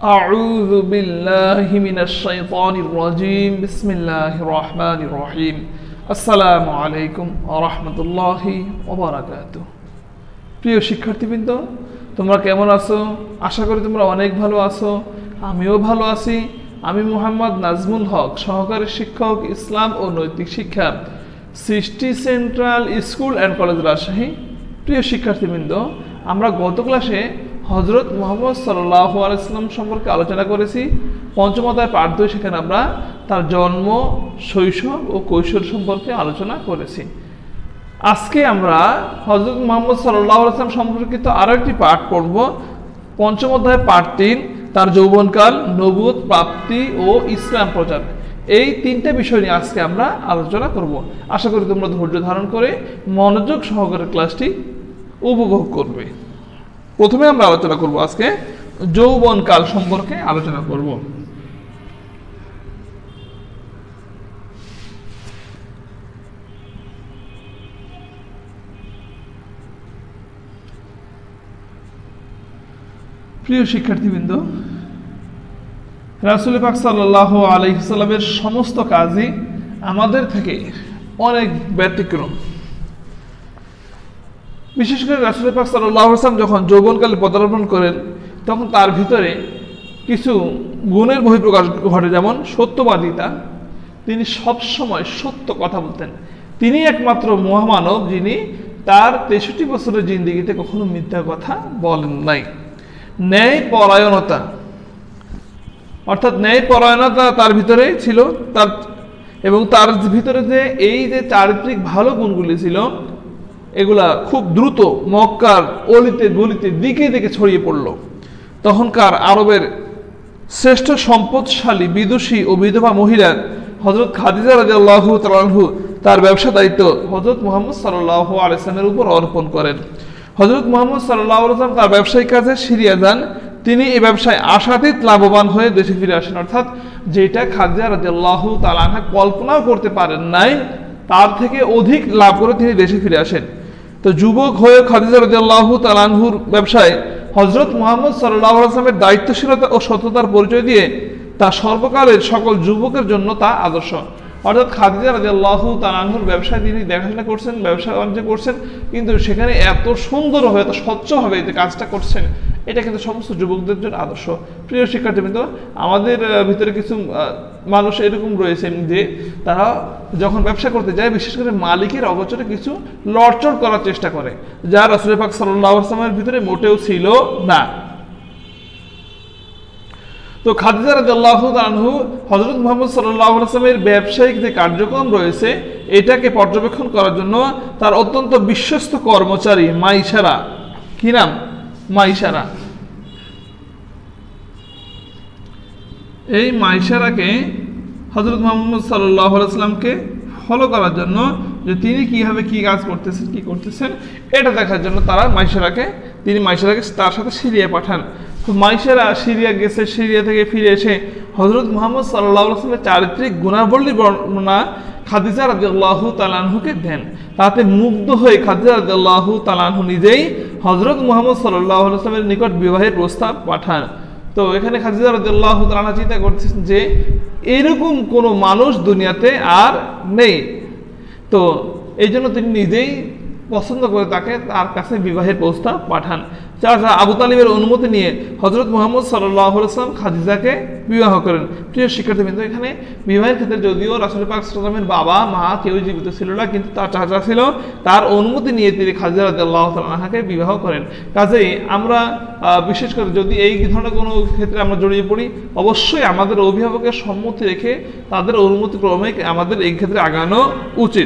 أعوذ بالله من الشيطان الرجيم بسم الله الرحمن الرحيم السلام عليكم ورحمة الله وبركاته প্রিয় শিক্ষার্থীবৃন্দ তোমরা কেমন আছো আশা করি তোমরা অনেক ভালো আছো আমিও ভালো আছি আমি মোহাম্মদ নাজমুল হক সহকারী শিক্ষক ইসলাম ও নৈতিক শিক্ষা সৃষ্টি central school and college Rajshahi প্রিয় শিক্ষার্থীবৃন্দ আমরা গত ক্লাসে হযরত মুহাম্মদ সাল্লাল্লাহু আলাইহি ওয়াসাল্লাম সম্পর্কে আলোচনা করেছি পঞ্চম অধ্যায় পাঠ 2 সেখানে আমরা তার জন্ম শৈশব ও কৈশোর সম্পর্কে আলোচনা করেছি আজকে আমরা হযরত মুহাম্মদ সাল্লাল্লাহু আলাইহি ওয়াসাল্লাম সম্পর্কিত আরো একটি পাঠ পড়ব পঞ্চম অধ্যায় পাঠ 3 তার যৌবনকাল নবুয়ত প্রাপ্তি ও ইসলাম প্রচার এই তিনটা বিষয় নিয়ে আজকে আমরা আলোচনা করব আশা করি তোমরা ধৈর্য ধারণ করে মনোযোগ সহকারে ক্লাসটি উপভোগ করবে প্রথমে আমরা আলোচনা করব আজকে যৌবনকাল সম্পর্কে আলোচনা করব প্রিয় শিক্ষার্থীবৃন্দ রাসূল পাক সাল্লাল্লাহু আলাইহি ওয়াসাল্লামের সমস্ত কাজই আমাদের থেকে অনেক ব্যতিক্রম বিশেষ করে রাসূল পাক সাল্লাল্লাহু আলাইহি ওয়াসাল্লাম যখন যৌবনকালে পদার্পণ করেন তখন তার ভিতরে কিছু গুণের বহিঃপ্রকাশ ঘটে যেমন সত্যবাদিতা তিনি সব সময় সত্য কথা বলতেন তিনি একমাত্র মহামানব যিনি তার 63 বছরের জিন্দেগিতে কখনো মিথ্যা কথা বলেন নাই ন্যায় পরায়ণতা অর্থাৎ ন্যায় পরায়ণতা তার ভিতরে ছিল তার এবং তার ভিতরে যে এই যে চারিত্রিক ভালো গুণগুলি ছিল এগুলা খুব দ্রুত মক্কার অলিতে গলিতে দিকে দিকে ছড়িয়ে পড়ল তখনকার আরবের শ্রেষ্ঠ সম্পদশালী বিদুষী ও বিধবা মহিলা হযরত খাদিজা রাদিয়াল্লাহু তাআলা আনহা তার ব্যবসা দায়িত্ব হযরত মুহাম্মদ সাল্লাল্লাহু আলাইহি ওয়াসাল্লামের উপর অর্পণ করেন হযরত মুহাম্মদ সাল্লাল্লাহু আলাইহি ওয়াসাল্লাম তার ব্যবসায়িক কাজে সিরিয়া যান তিনি এই ব্যবসায় আশাতীত লাভবান হয়ে দেশে ফিরে আসেন অর্থাৎ যেটা খাদিজা রাদিয়াল্লাহু তাআলা আনহা কল্পনাও করতে পারেন নাই তার থেকে অধিক লাভ করে তিনি দেশে ফিরে আসেন তো যুবক হয়ে খাদিজা রাদিয়াল্লাহু তাআলা আনহুর ব্যবসায় হযরত মুহাম্মদ সাল্লাল্লাহু আলাইহি ওয়াসাল্লামের দায়িত্বশীলতা ও সততার পরিচয় দিয়ে তা সর্বকালের সকল যুবকের জন্য তা আদর্শ অর্থাৎ খাদিজা রাদিয়াল্লাহু তাআলা আনহুর ব্যবসায় তিনি দেখাশোনা করছেন ব্যবসা বাণিজ্য করছেন কিন্তু সেখানে এত সুন্দরভাবে এত স্বচ্ছভাবে যে কাজটা করছেন এটা কিন্তু সমস্ত যুবকদের জন্য আদর্শ প্রিয় শিক্ষার্থীবৃন্দ আমাদের ভিতরে কিছু মানুষ এরকম রয়েছেন যে তারা যখন ব্যবসা করতে যায় বিশেষ করে মালিকের অগোচরে কিছু লড়চড় করার চেষ্টা করে যা রাসূল পাক সাল্লাল্লাহু আলাইহি ওয়াসাল্লামের ভিতরে মোটেও ছিল না তো খাদিজা রাদিয়াল্লাহু তাআলা আনহু হযরত মুহাম্মদ সাল্লাল্লাহু আলাইহি ওয়াসাল্লামের ব্যবসায়িক যে কার্যক্রম রয়েছে এটাকে পর্যবেক্ষণ করার জন্য তার অত্যন্ত বিশ্বস্ত কর্মচারী মাইসারা কি নাম মাইসারা এই মাইসারাকে হযরত মুহাম্মদ সাল্লাল্লাহু আলাইহি ওয়াসাল্লামকে ফলো করার জন্য যে তিনি কিভাবে কি কাজ করতেছেন কি করতেছেন এটা দেখার জন্য তিনি মাইসারাকে তার সাথে সিরিয়া পাঠান তো মাইসারা সিরিয়া গেছে সিরিয়া থেকে ফিরে এসে হযরত মুহাম্মদ সাল্লাল্লাহু আলাইহি ওয়াসাল্লামের চারিত্রিক গুণাবলীর বর্ণনা খাদিজা রাদিয়াল্লাহু তাআলা আনহুকে দেন তাতে মুগ্ধ হয়ে খাদিজা রাদিয়াল্লাহু তাআলা আনহু নিজেই হযরত মুহাম্মদ সাল্লাল্লাহু আলাইহি ওয়াসাল্লামের নিকট বিবাহের প্রস্তাব পাঠান তো এখানে খাদিজা রাদিয়াল্লাহু তাআলা আনহা চিন্তা করতেছেন যে এরকম কোনো মানুষ দুনিয়াতে আর নেই তো এই জন্য তিনি নিজেই পছন্দ করে তার কাছে বিবাহের প্রস্তাব পাঠান চাচা আবু তালিবের অনুমতি নিয়ে হযরত মুহাম্মদ সাল্লাল্লাহু আলাইহি ওয়াসাল্লাম খাদিজাকে বিবাহ করেন প্রিয় শিক্ষার্থীবৃন্দ এখানে বিবাহের ক্ষেত্রে যদিও রাসূল পাক সাল্লাল্লাহু আলাইহি ওয়াসাল্লামের বাবা মা কেউ জীবিত ছিল না কিন্তু তার চাচা ছিল তার অনুমতি নিয়ে তিনি খাদিজা রাদিয়াল্লাহু তাআলা আনহাকে বিবাহ করেন কাজেই আমরা বিশেষ করে যদি এই ধরনের কোনো ক্ষেত্রে আমরা জড়িয়ে পড়ি অবশ্যই আমাদের অভিভাবকের সম্মতি রেখে তাদের অনুমতি ক্রমে আমাদের এই ক্ষেত্রে আগানো উচিত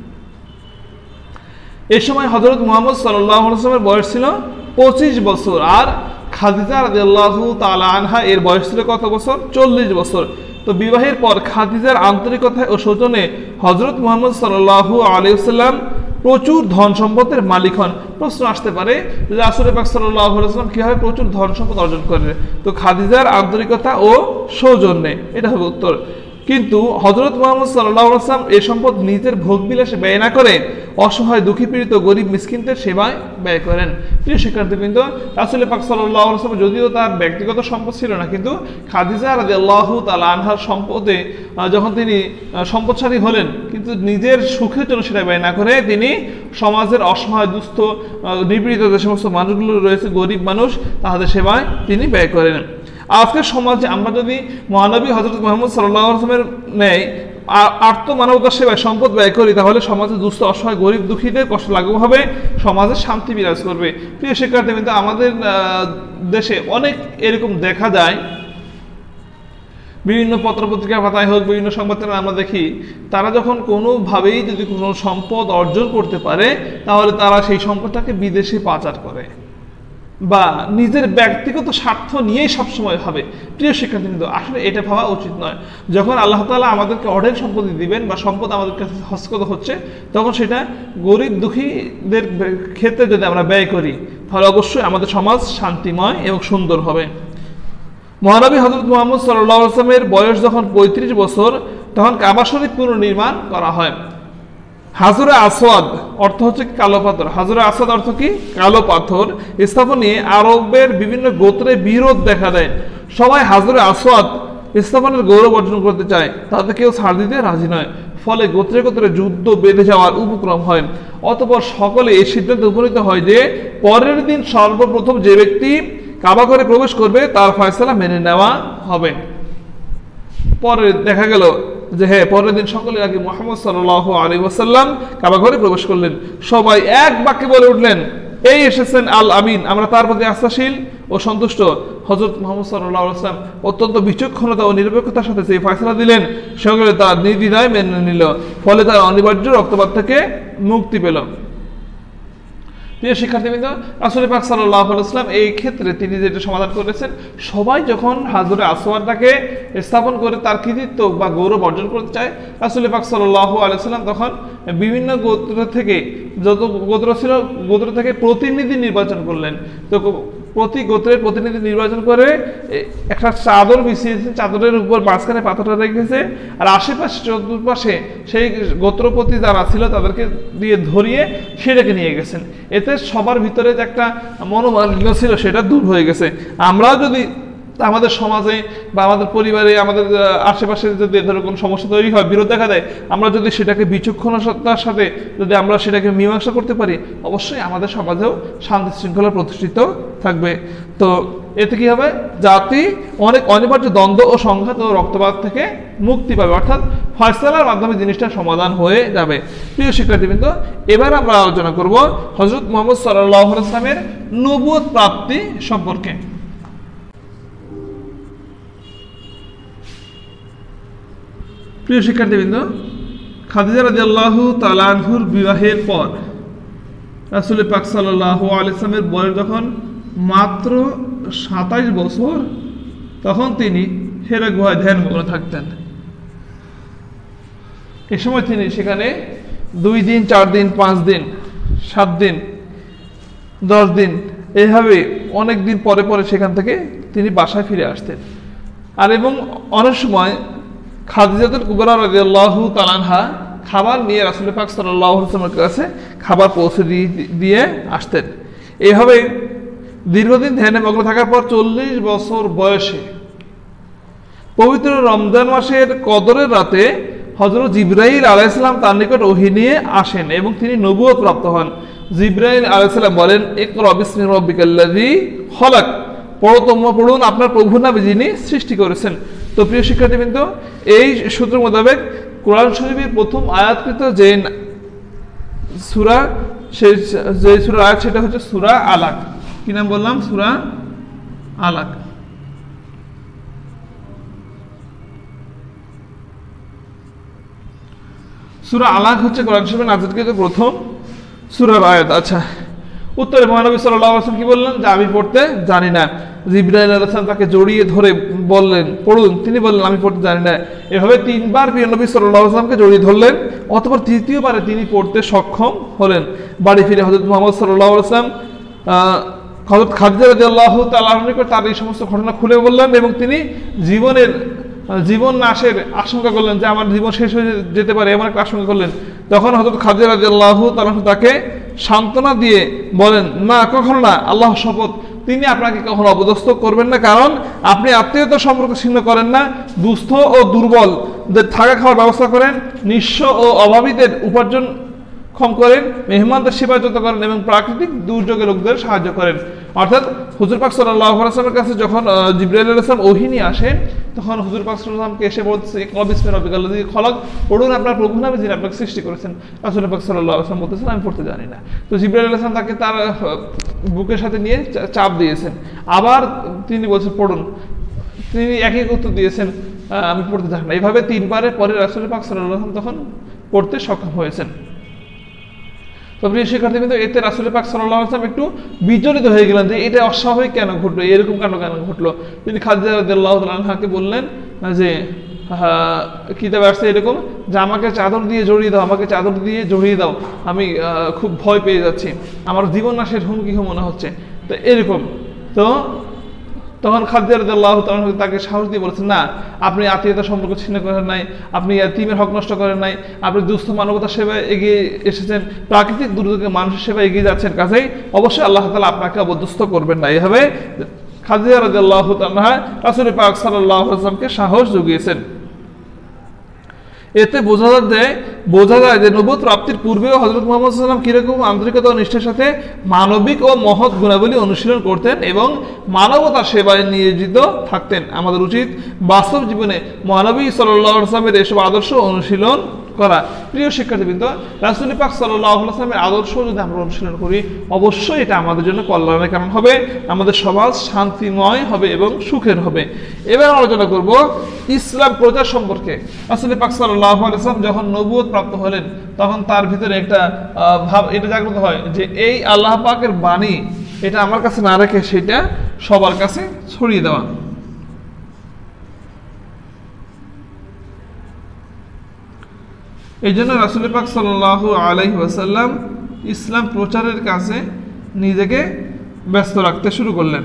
এই সময় হযরত মুহাম্মদ সাল্লাল্লাহু আলাইহি ওয়াসাল্লামের বয়স ছিল 25 বছর আর খাদিজা রাদিয়াল্লাহু তাআলা আনহা এর বয়স ছিল কত বছর 40 বছর তো বিবাহের পর খাদিজার আন্তরিকতায় ও সৌজন্যে হযরত মুহাম্মদ সাল্লাল্লাহু আলাইহি ওয়াসাল্লাম প্রচুর ধন সম্পদের মালিক হন প্রশ্ন আসতে পারে যে রাসূল পাক সাল্লাল্লাহু আলাইহি ওয়াসাল্লাম কিভাবে প্রচুর ধন সম্পদ অর্জন করেন তো খাদিজার আন্তরিকতা ও সৌজন্যে এটা হবে উত্তর কিন্তু হযরত মুহাম্মদ সাল্লাল্লাহু আলাইহি ওয়াসাল্লাম এই সম্পদ নিজের ভোগবিলাসে ব্যয় না করে অসহায় দুঃখী পীড়িত গরিব মিসকিনদের সেবায় ব্যয় করেন। প্রিয় শিক্ষার্থীবৃন্দ, রাসূল পাক সাল্লাল্লাহু আলাইহি ওয়াসাল্লাম যদিও তার ব্যক্তিগত সম্পদ ছিল না, কিন্তু খাদিজা রাদিয়াল্লাহু তাআলা আনহার সম্পদে যখন তিনি সম্পদশালী হলেন, কিন্তু নিজের সুখের জন্য সেটা ব্যয় না করে তিনি সমাজের অসহায় দুস্থ নিপীড়িত যে সমস্ত মানুষগুলো রয়েছে, গরিব মানুষ, তাদের সেবায় তিনি ব্যয় করেন। আজকের সমাজে আমরা যদি মহানবী হযরত মুহাম্মদ সাল্লাল্লাহু আলাইহি ওয়াসাল্লামের ন্যায় আর্ত মানবতার সেবায় সম্পদ ব্যয় করি, তাহলে সমাজে দুস্থ অসহায় গরিব দুঃখীদের কষ্ট লাঘব হবে, সমাজে শান্তি বিরাজ করবে। প্রিয় শিক্ষার্থী, কিন্তু আমাদের দেশে অনেক এরকম দেখা যায়, বিভিন্ন পত্রপত্রিকা পাতায় হোক, বিভিন্ন সংবাদে আমরা দেখি, তারা যখন কোনোভাবেই যদি কোনো সম্পদ অর্জন করতে পারে, তাহলে তারা সেই সম্পদটাকে বিদেশে পাচার করে বা নিজের ব্যক্তিগত স্বার্থ নিয়েই সবসময় ভাবে। প্রিয় শিক্ষার্থী, কিন্তু আসলে এটা ভাবা উচিত নয়। যখন আল্লাহ তাআলা আমাদেরকে অঢেল সম্পত্তি দিবেন বা সম্পদ আমাদের কাছে হস্তগত হচ্ছে, তখন সেটা গরিব দুঃখীদের ক্ষেত্রে যদি আমরা ব্যয় করি, তাহলে অবশ্যই আমাদের সমাজ শান্তিময় এবং সুন্দর হবে। মহানবী হযরত মুহাম্মদ সাল্লাল্লাহু আলাইহি ওয়াসাল্লামের বয়স যখন 35 বছর, তখন কাবা শরীফ পুনর্নির্মাণ করা হয়। হাজরে আসওয়াদ অর্থ হচ্ছে কালো পাথর। হাজরে আসওয়াদ অর্থ কি? কালো পাথর স্থাপন নিয়ে আরবের বিভিন্ন গোত্রে বিরোধ দেখা দেয়। সবাই হাজরে আসওয়াদ স্থাপনের গৌরব অর্জন করতে চায়, তাতে কেউ ছাড় দিতে রাজি নয়। ফলে গোত্রে গোত্রে যুদ্ধ বেঁধে যাওয়ার উপক্রম হয়। অতঃপর সকলে এই সিদ্ধান্তে উপনীত হয় যে পরের দিন সর্বপ্রথম যে ব্যক্তি কাবা ঘরে প্রবেশ করবে তার ফয়সালা মেনে নেওয়া হবে। পরে দেখা গেল যে হ্যাঁ, পরের দিন সকলের আগে মুহাম্মদ সাল্লাল্লাহু আলাইহি ওয়াসাল্লাম কাবা ঘরে প্রবেশ করলেন। সবাই এক বাক্যে বলে উঠলেন, এই এসেছেন আল আমিন, আমরা তার প্রতি আস্থাশীল ও সন্তুষ্ট। হযরত মুহাম্মদ সাল্লাল্লাহু আলাইহি ওয়াসাল্লাম অত্যন্ত বিচক্ষণতা ও নিরপেক্ষতার সাথে সেই ফয়সালা দিলেন। সকলে তার নির্দ্বিধায় মেনে নিল, ফলে তার অনিবার্য রক্তপাত থেকে মুক্তি পেল। প্রিয় শিক্ষার্থীবৃন্দ, রাসূল পাক সাল্লাল্লাহু আলাইহি ওয়াসাল্লাম এই ক্ষেত্রে তিনি যেটা সমাধান করেছেন, সবাই যখন হাজরে আসওয়াদটাকে স্থাপন করে তার কৃতিত্ব বা গৌরব অর্জন করতে চায়, রাসূল পাক সাল্লাল্লাহু আলাইহি ওয়াসাল্লাম তখন বিভিন্ন গোত্র থেকে, যত গোত্র ছিল, গোত্র থেকে প্রতিনিধি নির্বাচন করলেন। তো প্রতি গোত্রের প্রতিনিধি নির্বাচন করে একটা চাদর বিছিয়েছে, চাদরের উপর মাঝখানে পাথরটা রেখেছে, আর আশেপাশে চতুর্পাশে সেই গোত্রপতি যারা ছিল তাদেরকে দিয়ে ধরিয়ে সেটাকে নিয়ে গেছেন। এতে সবার ভিতরে যে একটা মনোমালিন্য ছিল সেটা দূর হয়ে গেছে। আমরাও যদি আমাদের সমাজে বা আমাদের পরিবারে, আমাদের আশেপাশে যদি ধরো কোনো সমস্যা তৈরি হয়, বিরোধ দেখা দেয়, আমরা যদি সেটাকে বিচক্ষণতার সাথে যদি আমরা সেটাকে মীমাংসা করতে পারি, অবশ্যই আমাদের সমাজেও শান্তি শৃঙ্খলা প্রতিষ্ঠিত থাকবে। তো এতে কি হবে? জাতি অনেক অনিবার্য দ্বন্দ্ব ও সংঘাত ও রক্তপাত থেকে মুক্তি পাবে, অর্থাৎ ফয়সালার মাধ্যমে জিনিসটা সমাধান হয়ে যাবে। প্রিয় শিক্ষার্থীবৃন্দ, এবার আমরা আলোচনা করব হযরত মুহাম্মদ সাল্লাল্লাহু আলাইহি ওয়াসাল্লামের নবুয়ত প্রাপ্তি সম্পর্কে। প্রিয় শিক্ষার্থীবৃন্দ, খাদিজা রাদিয়াল্লাহু তাআলা আনহুর বিবাহের পর রাসূল পাক সাল্লাল্লাহু আলাইহি ওয়াসাল্লামের বয়স যখন মাত্র 27 বছর, তখন তিনি হেরা গুহায় ধ্যানমগ্ন থাকতেন। এ সময় তিনি সেখানে 2 দিন, 4 দিন, 5 দিন, 7 দিন, 10 দিন, এইভাবে অনেক দিন পরে পরে সেখান থেকে তিনি বাসায় ফিরে আসতেন। আর এবং অনেক সময় খাদিজাতুল কুবরা রাদিয়াল্লাহু তাআলা আনহা খাবার নিয়ে রাসূল পাক সাল্লাল্লাহু আলাইহি ওয়াসাল্লামের কাছে খাবার পৌঁছে দিয়ে আসতেন। এইভাবে দীর্ঘদিন ধ্যানে মগ্ন থাকার পর 40 বছর বয়সে পবিত্র রমজান মাসের কদরের রাতে হযরত জিবরাইল আলাইহিস সালাম তার নিকট ওহী নিয়ে আসেন এবং তিনি নবুয়ত প্রাপ্ত হন। জিবরাইল আলাইহিস সালাম বলেন, ইকরা বিসমি রাব্বিকাল্লাযী খলাক, পড়ুন আপনার প্রভুর নামে যিনি সৃষ্টি করেছেন। তো প্রিয় শিক্ষার্থীবৃন্দ, এই সূত্র মোতাবেক কোরআন শরীফের প্রথম আয়াতকৃত যে সূরা, সেই যে সূরার আয়াত সেটা হচ্ছে সূরা আলাক। কি নাম বললাম? সূরা আলাক। সূরা আলাক হচ্ছে কোরআন শরীফের নাযিলকৃত প্রথম সূরার আয়াত। আচ্ছা, উত্তরে মহানবী সাল্লাল্লাহু আলাইহি ওয়াসাল্লাম কি বললেন? যে আমি পড়তে জানি না। জিবরাইল আলাইহিস সালাম তাকে জড়িয়ে ধরে বললেন, পড়ুন। তিনি বললেন, আমি পড়তে জানি না। এভাবে 3 বার প্রিয় নবী সাল্লাল্লাহু আলাইহি ওয়াসাল্লামকে জড়িয়ে ধরলেন। অতঃপর তৃতীয়বারে তিনি পড়তে সক্ষম হলেন। বাড়ি ফিরে হযরত মুহাম্মদ সাল্লাল্লাহু আলাইহি ওয়াসাল্লাম হযরত খাদিজা রাদিয়াল্লাহু তাআলা আনহার নিকট তার এই সমস্ত ঘটনা খুলে বললেন এবং তিনি জীবনের জীবন নাশের আশঙ্কা করলেন, যে আমার জীবন শেষ হয়ে যেতে পারে এমন একটা আশঙ্কা করলেন, তখন হযরত খাদিজা রাদিয়াল্লাহু তাআলা তাকে সান্ত্বনা দিয়ে বলেন, না, কখনো না, আল্লাহ শপথ, তিনি আপনাকে কখনো অপদস্থ করবেন না, কারণ আপনি আত্মীয়তা সম্পর্ক ছিন্ন করেন না, দুস্থ ও দুর্বলদের থাকা খাওয়ার ব্যবস্থা করেন, নিঃস্ব ও অভাবীদের উপার্জন ক্ষম করেন, মেহমানদের সেবা যত্ন করেন এবং প্রাকৃতিক দুর্যোগে লোকদের সাহায্য করেন। অর্থাৎ হুজুর পাক সাল্লাল্লাহু আলাইহি ওয়াসাল্লামের কাছে যখন জিবরাইল আলাইহিস সালাম ওহী নিয়ে আসেন, তখন হুজুর পাক সাল্লাল্লাহু আলাইহি ওয়াসাল্লামকে এসে বলছে, ইকরা বিসমি রাব্বিকাল্লাযী খলাক, পড়ুন আপনার প্রভু নামে যিনি আপনাকে সৃষ্টি করেছেন। রাসূল পাক সাল্লাল্লাহু আলাইহি ওয়াসাল্লাম বলতেছেন, আমি পড়তে জানি না। তো জিবরাইল আলাইহিস সালাম তাকে তার বুকের সাথে নিয়ে চাপ দিয়েছেন, আবার তিনি বলছেন পড়ুন, তিনি একই উত্তর দিয়েছেন, আমি পড়তে জানি না। এইভাবে তিনবারের পরে রাসূল পাক সাল্লাল্লাহু আলাইহি ওয়াসাল্লাম তখন পড়তে সক্ষম হয়েছেন। তো প্রিয় শিক্ষার্থী, কিন্তু এতে রাসূল পাক সাল্লাল্লাহু আলাইহি ওয়াসাল্লাম একটু বিচলিত হয়ে গেলেন যে এটা অস্বাভাবিক কেন ঘটলো, এরকম কাণ্ড কেন ঘটলো। তিনি খাদিজা রাদিয়াল্লাহু তাআলা আনহাকে বললেন যে কিতাবে আসছে এরকম, যে আমাকে চাদর দিয়ে জড়িয়ে দাও, আমাকে চাদর দিয়ে জড়িয়ে দাও, আমি খুব ভয় পেয়ে যাচ্ছি, আমার জীবন নাশের হুমকি মনে হচ্ছে। তো এরকম, তো তখন খাদিজা রাদিয়াল্লাহু তাআলা তাকে সাহস দিয়ে বলেছেন, না, আপনি আত্মীয়তা সম্পর্ক ছিন্ন করেন নাই, আপনি ইয়াতীমের হক নষ্ট করেন নাই, আপনি দুস্থ মানবতার সেবায় এগিয়ে এসেছেন, প্রাকৃতিক দুর্যোগে মানুষের সেবায় এগিয়ে যাচ্ছেন, কাজেই অবশ্যই আল্লাহ তাআলা আপনাকে অবদস্থ করবেন না। এভাবে খাদিজা রাদিয়াল্লাহু তাআলা রাসূল পাক সাল্লাল্লাহু আলাইহি ওয়াসাল্লামকে সাহস জুগিয়েছেন। এতে বোঝা যায় যে নবুয়ত প্রাপ্তির পূর্বেও হযরত মুহাম্মদ সাল্লাল্লাহু আলাইহি ওয়াসাল্লাম কিরকম আন্তরিকতা ও নিষ্ঠার সাথে মানবিক ও মহৎ গুণাবলী অনুশীলন করতেন এবং মানবতার সেবায় নিয়োজিত থাকতেন। আমাদের উচিত বাস্তব জীবনে মহানবী সাল্লাল্লাহু আলাইহি ওয়াসাল্লামের এসব আদর্শ অনুশীলন করা। প্রিয় শিক্ষার্থীবৃন্দ, রাসূল পাক সাল্লাল্লাহু আলাইহি ওয়াসাল্লামের আদর্শ যদি আমরা অনুশীলন করি, অবশ্যই এটা আমাদের জন্য কল্যাণের কারণ হবে, আমাদের সমাজ শান্তিময় হবে এবং সুখের হবে। এবার আলোচনা করব ইসলাম প্রচার সম্পর্কে। রাসূল পাক সাল্লাল্লাহু আলাইহি ওয়াসাল্লাম যখন নবুয়ত প্রাপ্ত হলেন, তখন তার ভিতরে একটা ভাব এটা জাগ্রত হয় যে এই আল্লাহ পাকের বাণী, এটা আমার কাছে না রেখে সেটা সবার কাছে ছড়িয়ে দেওয়া। এই জন্য রাসূল পাক সাল্লাল্লাহু আলাইহি ওয়াসাল্লাম ইসলাম প্রচারের কাছে নিজেকে ব্যস্ত রাখতে শুরু করলেন।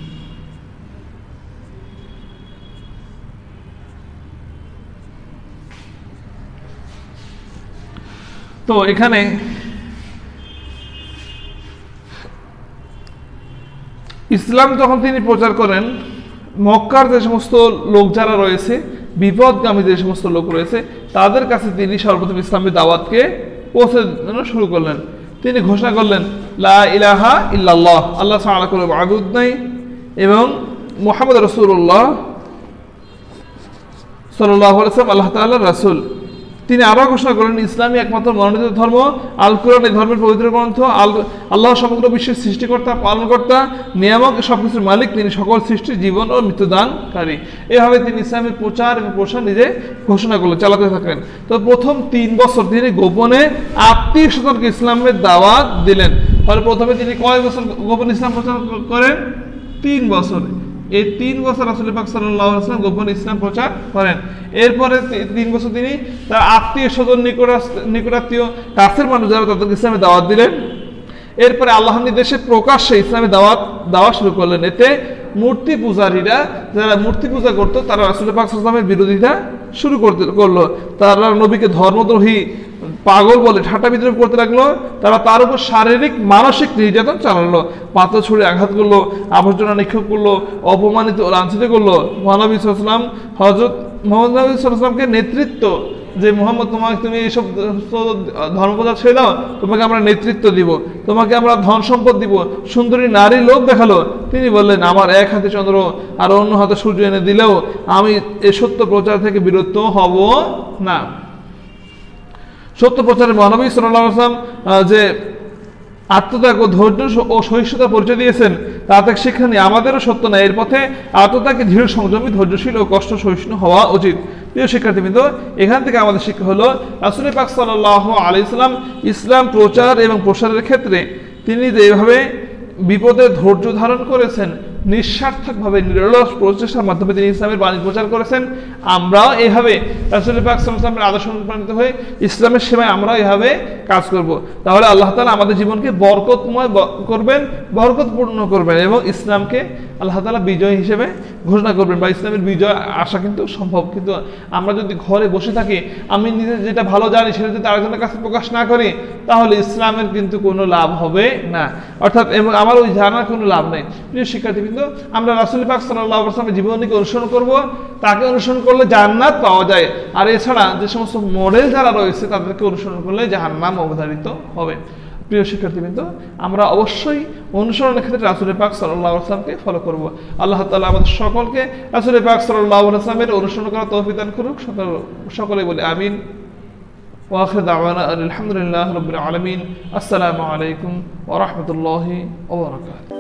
তো এখানে ইসলাম যখন তিনি প্রচার করেন, মক্কার যে সমস্ত লোক যারা রয়েছে, বিপদগামী যে সমস্ত লোক রয়েছে, তাদের কাছে তিনি সর্বপ্রথম ইসলামের দাওয়াতকে পৌঁছে দেওয়া শুরু করলেন। তিনি ঘোষণা করলেন, লা ইলাহা ইল্লাল্লাহ, আল্লাহ ছাড়া কোনো মাবুদ নাই, এবং মুহাম্মদ রাসূলুল্লাহ সাল্লাল্লাহু আলাইহি ওয়াসাল্লাম আল্লাহ তাআলার রাসূল। তিনি আরো ঘোষণা করলেন, ইসলামী একমাত্র মনোনীত ধর্ম, আল কুরআন এই ধর্মের পবিত্র গ্রন্থ, আল্লাহ সমগ্র বিশ্বের সৃষ্টিকর্তা, পালনকর্তা, নিয়ামক, সবকিছুর মালিক, তিনি সকল সৃষ্টির জীবন ও মৃত্যুদানকারী। এভাবে তিনি ইসলামের প্রচার এবং প্রসার নিজে ঘোষণা করলেন, চালাতে থাকলেন। তো প্রথম 3 বছর তিনি গোপনে আত্মীয় স্বজনকে ইসলামের দাওয়াত দিলেন। ফলে প্রথমে তিনি কয় বছর গোপনে ইসলাম প্রচার করেন? 3 বছর। এই 3 বছর রাসূল পাক সাল্লাল্লাহু আলাইহি ওয়াসাল্লাম গোপনে ইসলাম প্রচার করেন। এরপরে 3 বছর তিনি তার আত্মীয় স্বজন, নিকটাত্মীয়, কাছের মানুষ যারা, তাদেরকে ইসলামের দাওয়াত দিলেন। এরপরে আল্লাহর নির্দেশে প্রকাশ্যে ইসলামের দাওয়াত দেওয়া শুরু করলেন। এতে মূর্তি পূজারীরা, যারা মূর্তি পূজা করতো, তারা রাসূল পাক সাল্লাল্লাহু আলাইহি ওয়াসাল্লামের বিরোধিতা শুরু করলো। তারা নবীকে ধর্মদ্রোহী, পাগল বলে ঠাট্টা বিদ্রুপ করতে লাগলো। তারা তার উপর শারীরিক মানসিক নির্যাতন চালালো, পাথর ছুঁড়ে আঘাত করলো, আবর্জনা নিক্ষেপ করলো, অপমানিত লাঞ্ছিত করলো। মহানবী সাল্লাল্লাহু আলাইহি ওয়াসাল্লাম হযরত মুহাম্মদ সাল্লাল্লাহু আলাইহি ওয়াসাল্লামকে নেতৃত্ব, যে মুহাম্মদ, তুমি এইসব ধর্মপ্রচার ছেড়ে দাও, তোমাকে আমরা নেতৃত্ব দিব, তোমাকে আমরা ধন সম্পদ দিব, সুন্দরী নারী লোক দেখালো। তিনি বললেন, আমার এক হাতে চন্দ্র আর অন্য হাতে সূর্য এনে দিলেও আমি এই সত্য প্রচার থেকে বিরত হব না। সত্য প্রচারে মহানবী সাল্লাল্লাহু আলাইহি ওয়াসাল্লাম যে আত্মত্যাগ ও ধৈর্য ও সহিষ্ণুতা পরিচয় দিয়েছেন, তা থেকে শিক্ষা নিয়ে আমাদেরও সত্য না, এর পথে আত্মত্যাগে ধীর সংযমী, ধৈর্যশীল ও কষ্ট সহিষ্ণু হওয়া উচিত। প্রিয় শিক্ষার্থীবৃন্দ, এখান থেকে আমাদের শিক্ষা হলো, রাসূল পাক সাল্লাল্লাহু আলাইহি ওয়াসাল্লাম ইসলাম প্রচার এবং প্রসারের ক্ষেত্রে তিনি যেভাবে বিপদে ধৈর্য ধারণ করেছেন, নিঃস্বার্থকভাবে নিরলস প্রচেষ্টার মাধ্যমে তিনি ইসলামের বাণী প্রচার করেছেন। আমরাও এইভাবে রাসূল পাক সাল্লাল্লাহু আলাইহি ওয়াসাল্লামের আদর্শ অনুপ্রাণিত হয়ে ইসলামের সেবায় আমরাও এইভাবে কাজ করব। তাহলে আল্লাহ তাআলা আমাদের জীবনকে বরকতময় করবেন, বরকতপূর্ণ করবেন এবং ইসলামকে আল্লাহ তাআলা বিজয় হিসেবে ঘোষণা করবেন, বা ইসলামের বিজয় আসা কিন্তু সম্ভব। কিন্তু আমরা যদি ঘরে বসে থাকি, আমি নিজে যেটা ভালো জানি সেটা যদি আরেকজনের কাছে প্রকাশ না করি, তাহলে ইসলামের কিন্তু কোনো লাভ হবে না, অর্থাৎ এবং আমার ওই জানার কোনো লাভ নেই। প্রিয় শিক্ষার্থীবৃন্দ, আমরা রাসূল পাক সাল্লাল্লাহু আলাইহি ওয়াসাল্লামের জীবনীকে অনুসরণ করব, তাকে অনুসরণ করলে জান্নাত পাওয়া যায়। আর এছাড়া যে সমস্ত মডেল যারা রয়েছে তাদেরকে অনুসরণ করলে জাহান্নাম অবধারিত হবে। প্রিয় শিক্ষার্থীবৃন্দ, আমরা অবশ্যই অনুসরণের ক্ষেত্রে রাসূল পাক সাল্লাল্লাহু আলাইহি ওয়াসাল্লামকে ফলো করব। আল্লাহ তাআলা আমাদের সকলকে রাসূল পাক সাল্লাল্লাহু আলাইহি ওয়াসাল্লামের অনুসরণ করার তৌফিক দান করুক। সকলে বলি আমিন। ওয়া আখিরু দাওয়ানা আলহামদুলিল্লাহি রাব্বিল আলামিন। আসসালামু আলাইকুম ওয়া রাহমাতুল্লাহি ওয়া বারাকাতুহু।